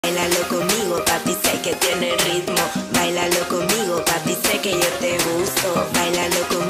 Báilalo conmigo, papi, sé que tiene ritmo. Báilalo conmigo, papi, sé que yo te gusto. Báilalo conmigo.